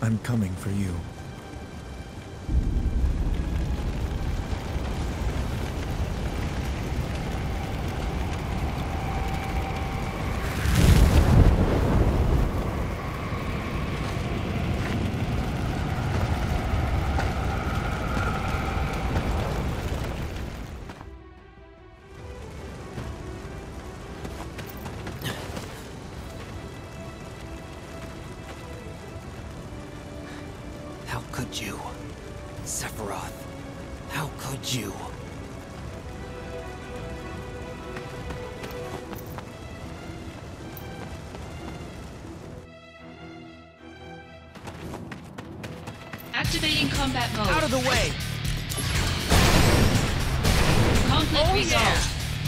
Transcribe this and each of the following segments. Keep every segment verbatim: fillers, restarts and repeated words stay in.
I'm coming for you. How could you? Sephiroth, how could you? Activating combat mode. Out of the way! Conflict Oh, resolved. yeah.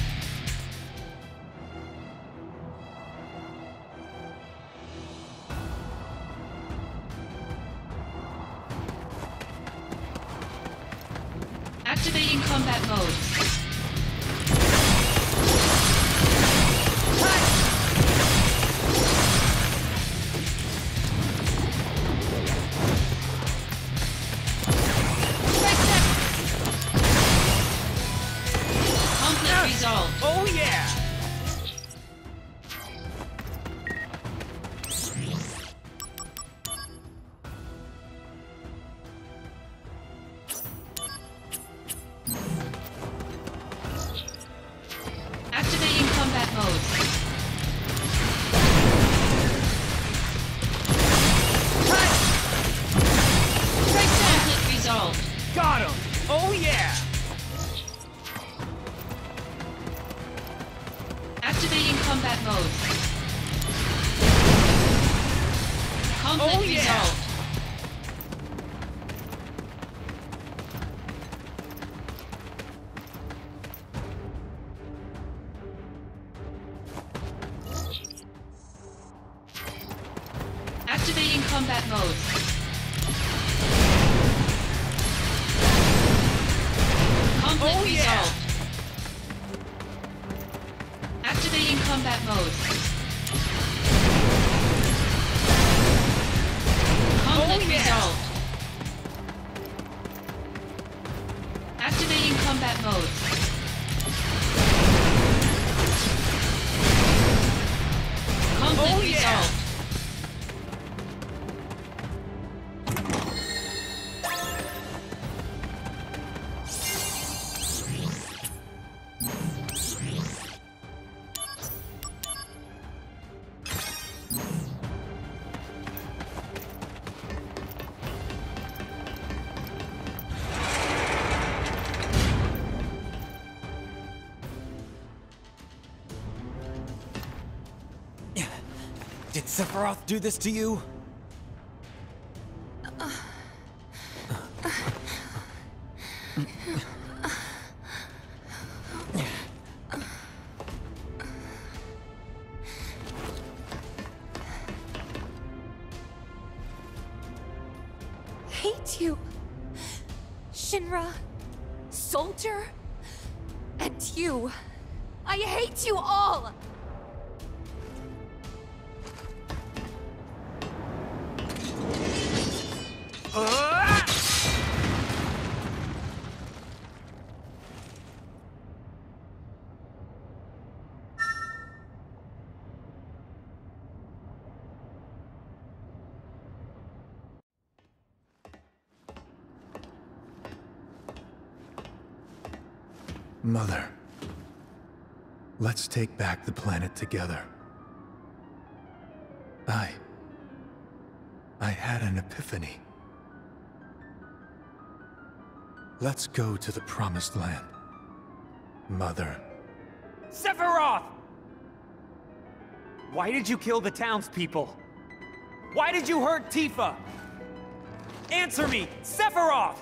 Activating combat mode. Conflict resolved. Oh yeah! Activating combat mode. Conflict resolved. Got him! Oh yeah! Activating combat mode. Conflict Oh, yeah. resolved. Activating combat mode. Conflict Oh, yeah. resolved. Activating combat mode. Conflict Oh, yeah. resolved. Activating combat mode. Conflict Oh, yeah. resolved. Did Sephiroth do this to you? Hate you, Shinra, Soldier, and you. I hate you all! Ah! Mother, let's take back the planet together. I... I had an epiphany. Let's go to the Promised Land. Mother. Sephiroth! Why did you kill the townspeople? Why did you hurt Tifa? Answer me, Sephiroth!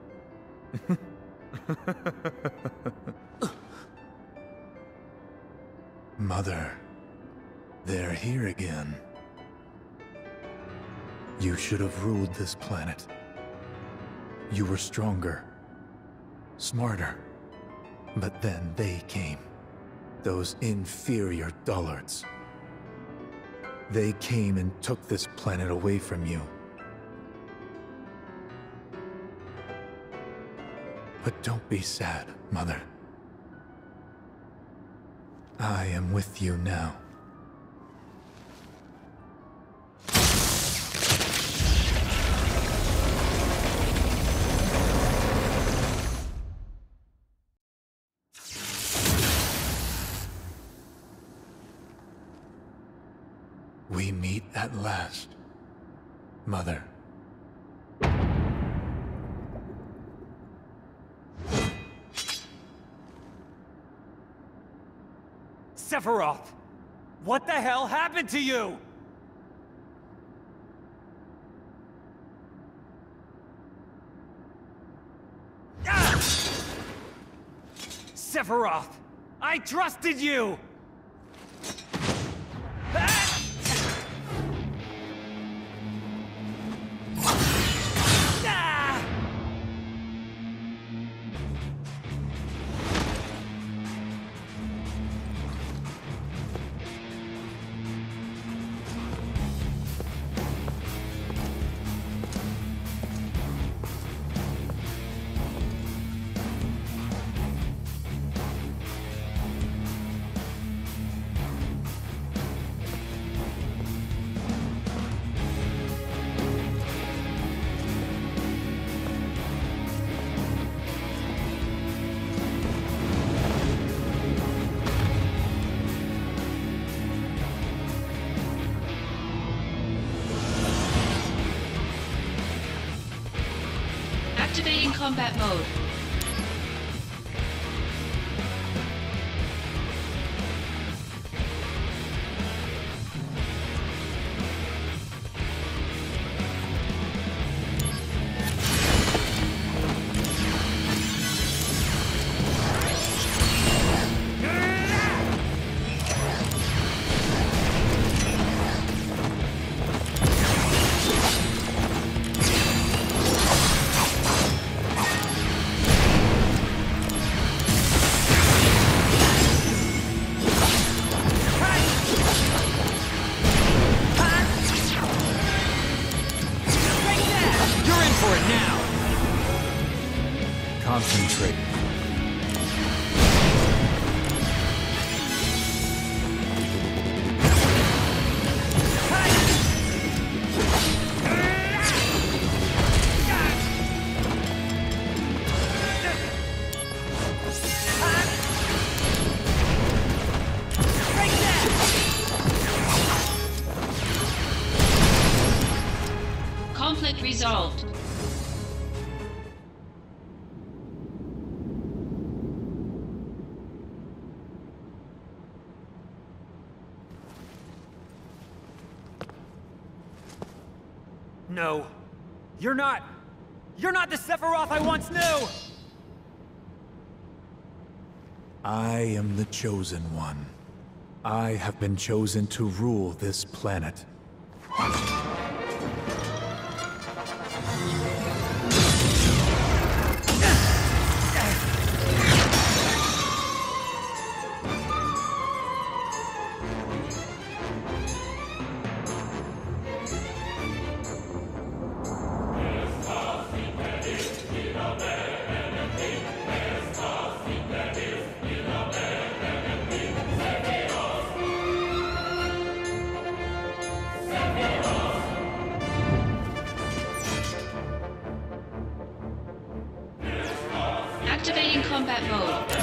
Mother, they're here again. You should have ruled this planet. You were stronger, smarter, but then they came. Those inferior dullards. They came and took this planet away from you. But don't be sad, Mother. I am with you now. We meet at last, Mother. Sephiroth! What the hell happened to you? Ah! Sephiroth! I trusted you! Ah! Ah! Activating combat mode. Concentrate. Conflict resolved. No. You're not... You're not the Sephiroth I once knew! I am the Chosen One. I have been chosen to rule this planet. Activating combat mode.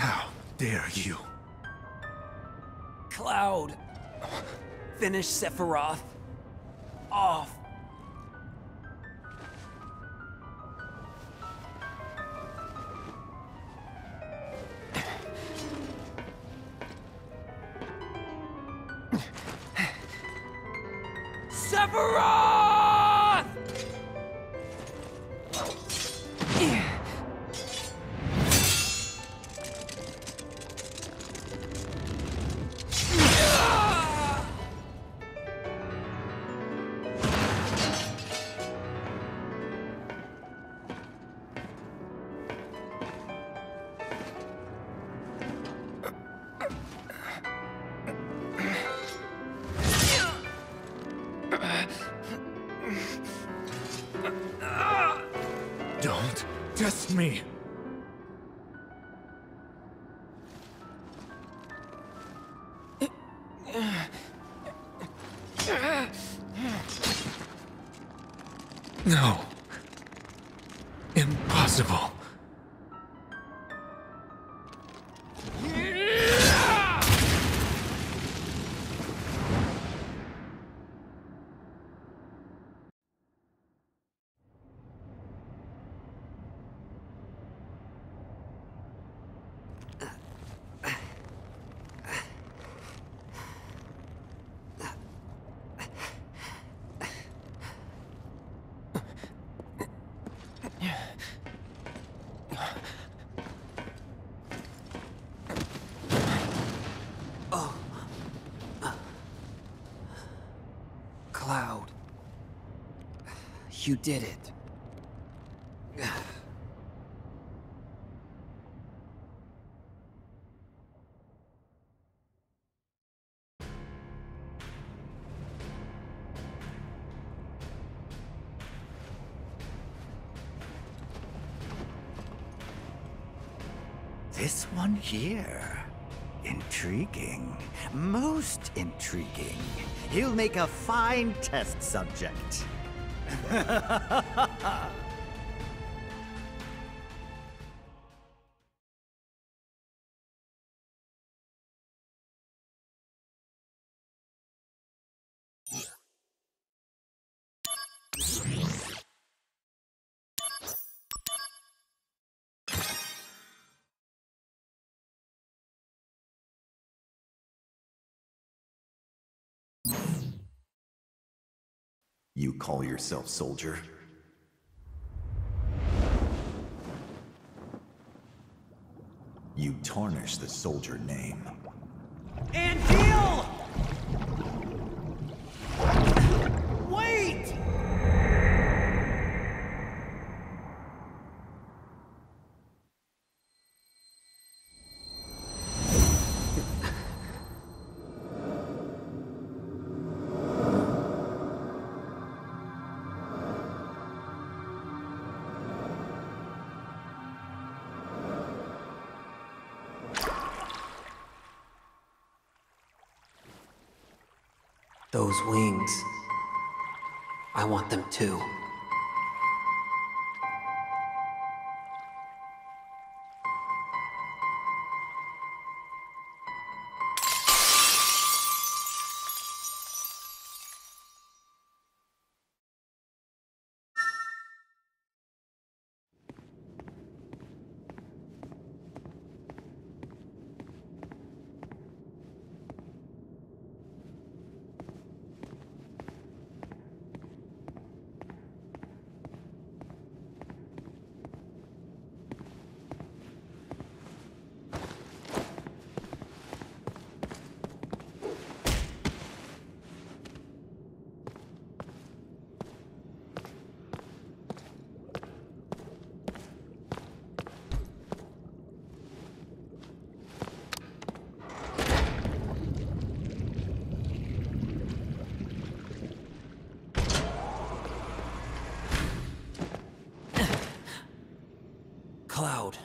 How dare you? Cloud! Finish Sephiroth off. Sephiroth! Don't test me. No. Impossible. Cloud. You did it. This one here. Intriguing. Most intriguing. He'll make a fine test subject. You call yourself soldier? You tarnish the soldier name. And deal! Wait! Those wings. I want them too. Cloud.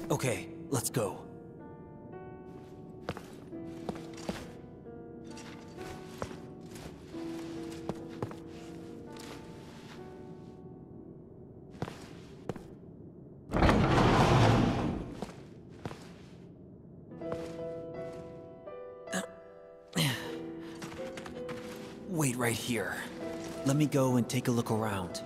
Okay, let's go. Wait right here. Let me go and take a look around.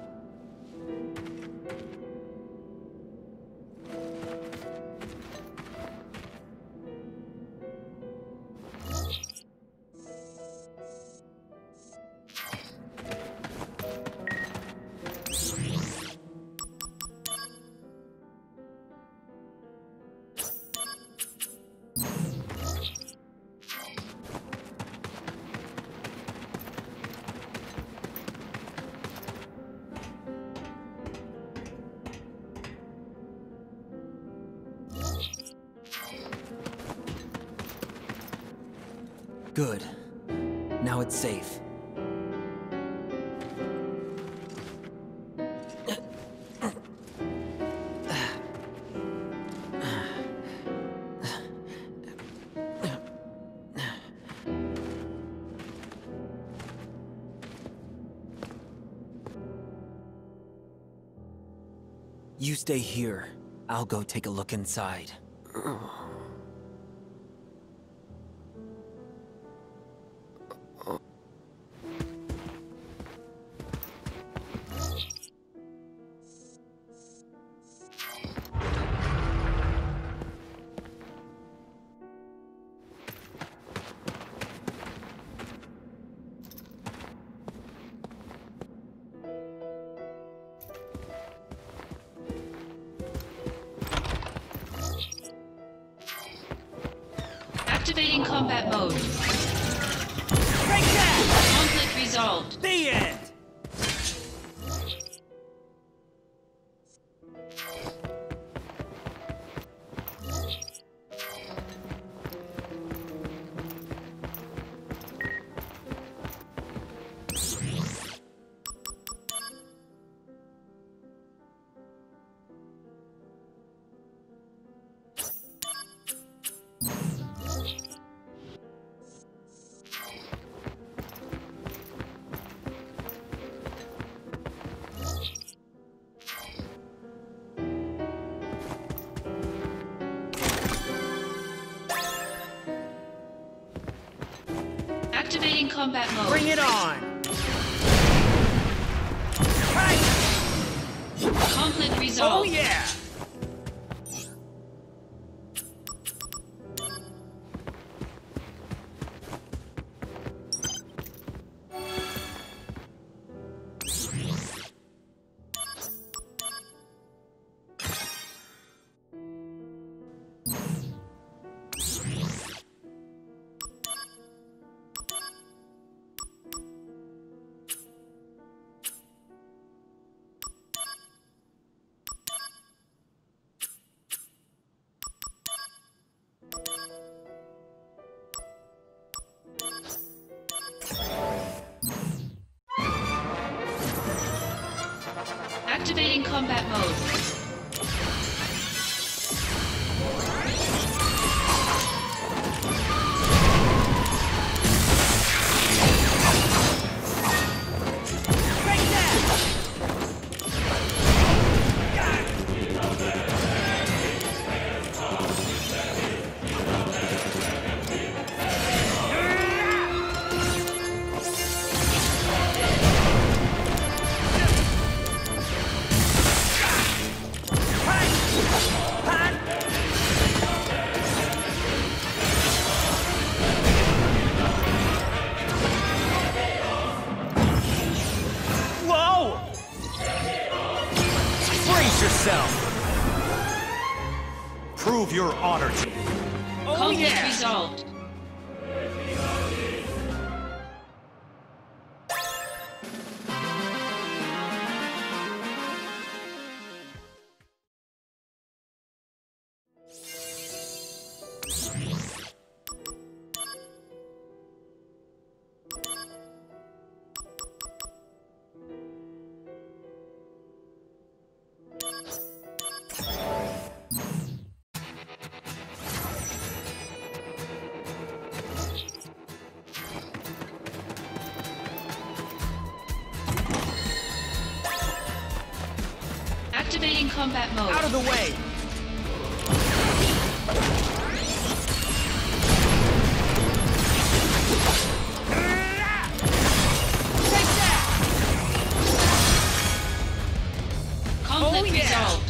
Good. Now it's safe. You stay here. I'll go take a look inside. Activating combat mode. Break that! Conflict resolved. The end! Activating combat mode. Bring it on! Conflict resolved. Oh yeah! Activating combat mode. Prove your honor to me. Oh Conflict yeah! resolved. Activating combat mode. Out of the way! Take that! Conflict Oh, yeah. resolved.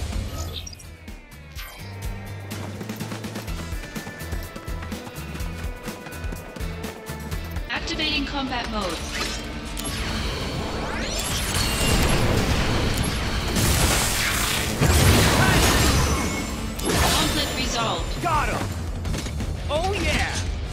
Activating combat mode. Conflict resolved. Got him! Oh yeah!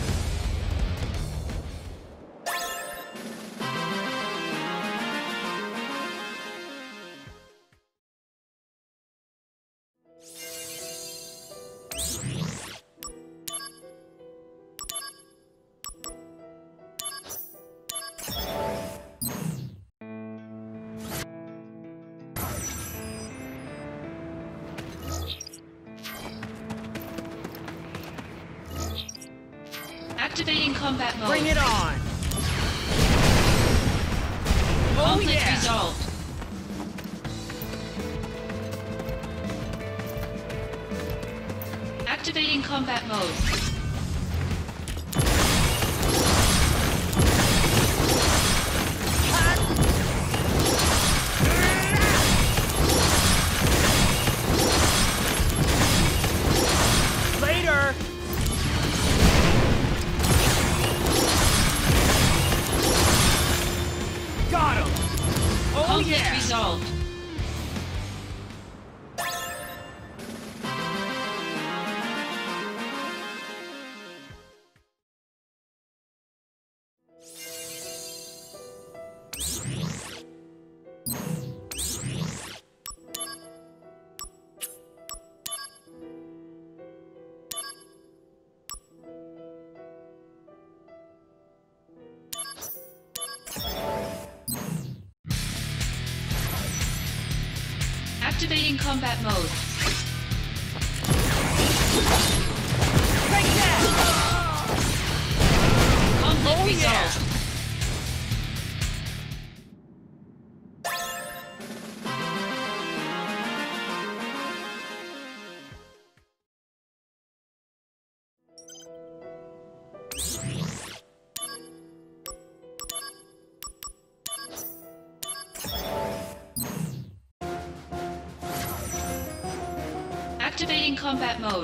Activating combat mode. Bring it on! Oh Conflict yeah! resolved. Activating combat mode. Later! Got him! Oh Conflict yeah! resolved. Activating combat mode. Take that! Conflict Oh, yeah. resolved. Activating combat mode.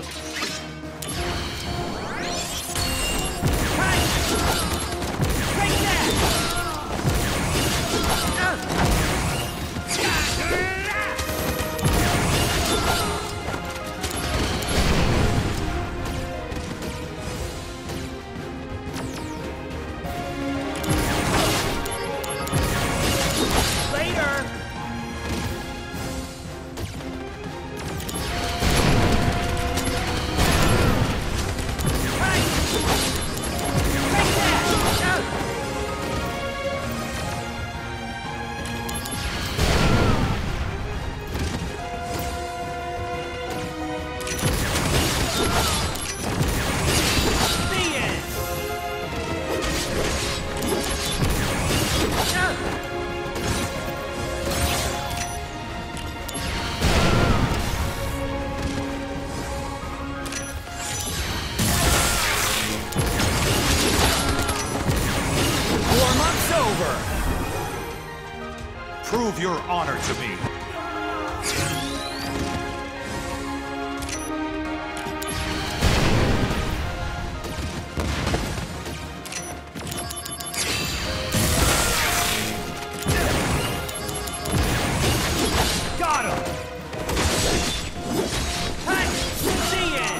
Take that! Later! Warm-up's over! Prove your honor to me. Got him! Hey, the end!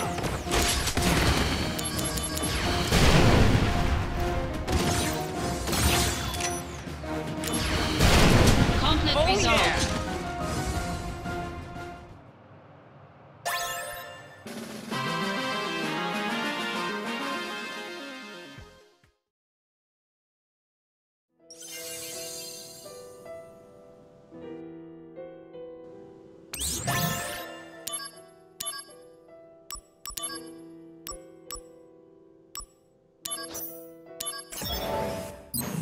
Conflict Oh resolved. yeah!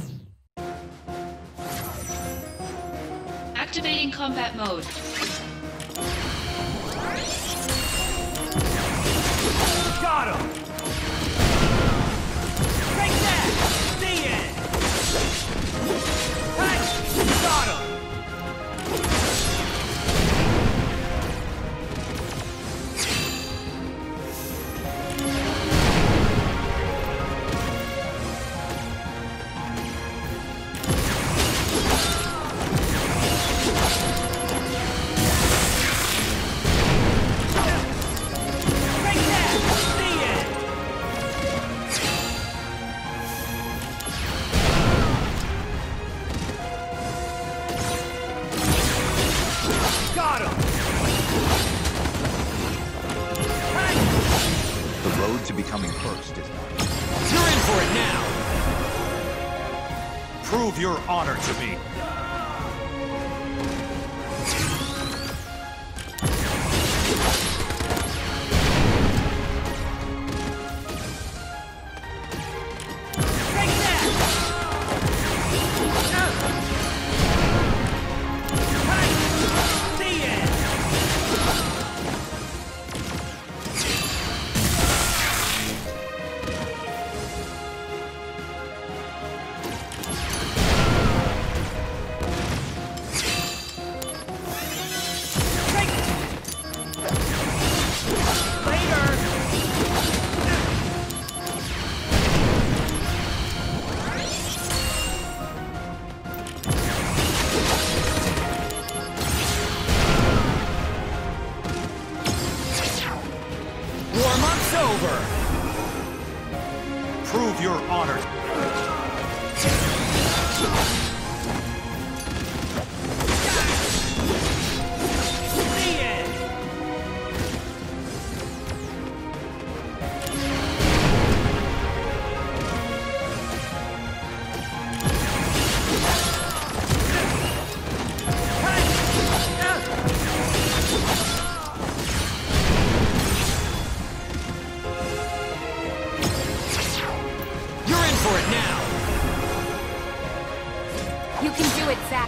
Activating combat mode. road to becoming first is not. You're in for it now! Prove your honor to me. Over. Prove your honor. For it now! You can do it, Zack.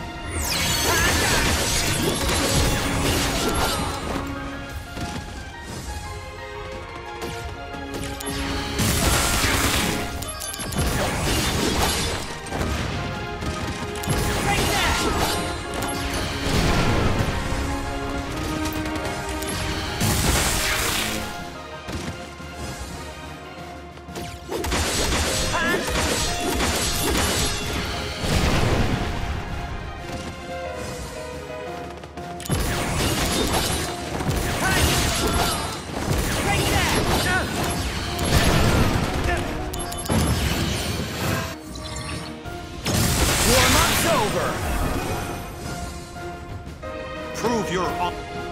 Prove your honor.